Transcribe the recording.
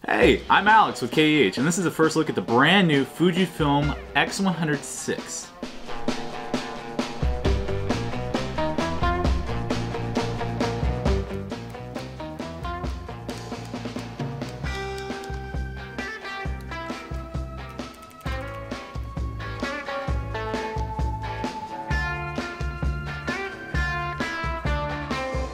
Hey, I'm Alex with KEH, and this is a first look at the brand new Fujifilm X100VI.